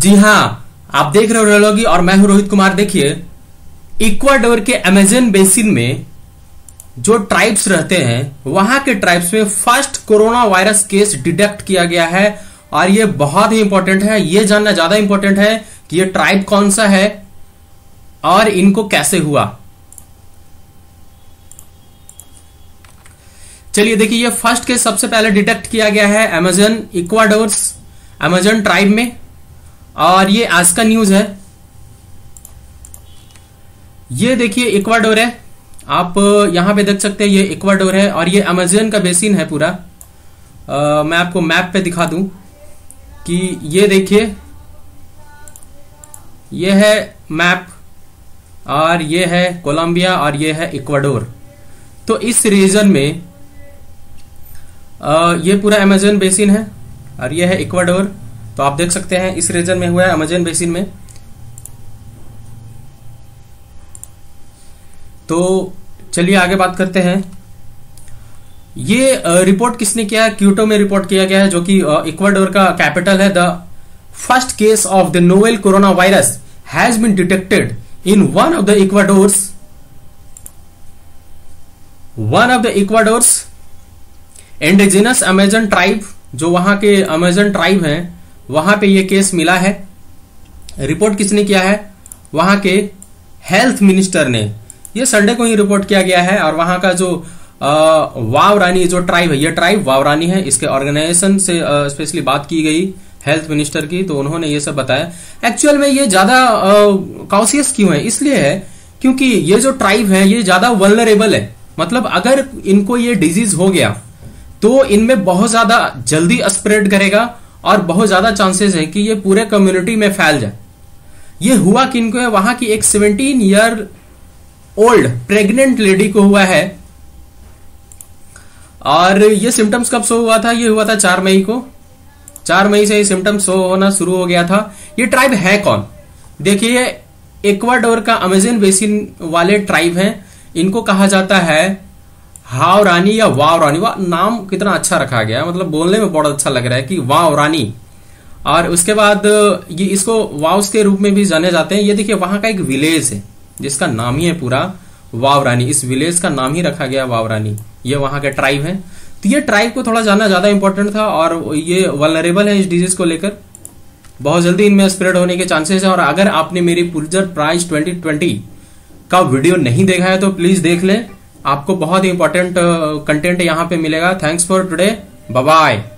जी हां, आप देख रहे हो रेलोगी और मैं हूं रोहित कुमार। देखिए, इक्वाडोर के अमेजन बेसिन में जो ट्राइब्स रहते हैं वहां के ट्राइब्स में first corona virus case detect किया गया है। और ये बहुत ही इंपॉर्टेंट है, ये जानना ज्यादा इंपॉर्टेंट है कि ये ट्राइब कौन सा है और इनको कैसे हुआ। चलिए देखिए, ये फर्स्ट केस सबसे पहले डिटेक्ट किया गया है अमेजन इक्वाडोर्स अमेजन ट्राइब में, और ये आज का न्यूज है। ये देखिए इक्वाडोर है, आप यहां पे देख सकते हैं, ये इक्वाडोर है और ये अमेजन का बेसिन है पूरा। मैं आपको मैप पे दिखा दूं कि ये देखिए, ये है मैप और ये है कोलंबिया और ये है इक्वाडोर। तो इस रीजन में ये पूरा अमेजन बेसिन है और ये है इक्वाडोर। तो आप देख सकते हैं इस रीजन में हुआ है अमेजन बेसिन में। तो चलिए आगे बात करते हैं। ये रिपोर्ट किसने किया है? क्यूटो में रिपोर्ट किया गया है, जो कि इक्वाडोर का कैपिटल है। The first case of the novel corona virus has been detected in one of the Ecuador's indigenous Amazon tribe, जो वहां के अमेजन ट्राइब हैं, वहां पे ये केस मिला है। रिपोर्ट किसने किया है? वहां के हेल्थ मिनिस्टर ने। ये संडे को ही रिपोर्ट किया गया है। और वहां का जो वावरानी जो ट्राइब है, ये ट्राइब वावरानी है, इसके ऑर्गेनाइजेशन से स्पेशली बात की गई हेल्थ मिनिस्टर की, तो उन्होंने ये सब बताया। एक्चुअल में ये ज्यादा कॉशियस क्यों है? इसलिए है क्योंकि ये जो ट्राइब है ये ज्यादा वल्नरेबल है। मतलब अगर इनको ये डिजीज हो गया तो इनमें बहुत ज्यादा जल्दी स्प्रेड करेगा और बहुत ज्यादा चांसेस है कि ये पूरे कम्युनिटी में फैल जाए। ये हुआ किनको है? वहां की एक 17 ईयर ओल्ड प्रेग्नेंट लेडी को हुआ है। और ये सिम्टम्स कब शो हुआ था? ये हुआ था 4 मई को। 4 मई से ये सिम्टम्स शो होना शुरू हो गया था। ये ट्राइब है कौन? देखिए, इक्वाडोर का अमेजन बेसिन वाले ट्राइब हैं। इनको कहा जाता है हावरानी या वावरानी। वाह, नाम कितना अच्छा रखा गया है, मतलब बोलने में बहुत अच्छा लग रहा है कि वावरानी। और उसके बाद ये इसको वाउस के रूप में भी जाने जाते हैं। ये देखिए, वहां का एक विलेज है जिसका नाम ही है पूरा वावरानी। इस विलेज का नाम ही रखा गया वावरानी। ये वहां के ट्राइब है। तो ये ट्राइब को थोड़ा जानना ज्यादा इंपॉर्टेंट था। और ये वल्नरेबल है इस डिजीज को लेकर, बहुत जल्दी इनमें स्प्रेड होने के चांसेस है। और अगर आपने मेरी पुलित्जर प्राइज 2020 का वीडियो नहीं देखा है तो प्लीज देख लें, आपको बहुत ही इंपॉर्टेंट कंटेंट यहां पे मिलेगा। Thanks for today, bye bye.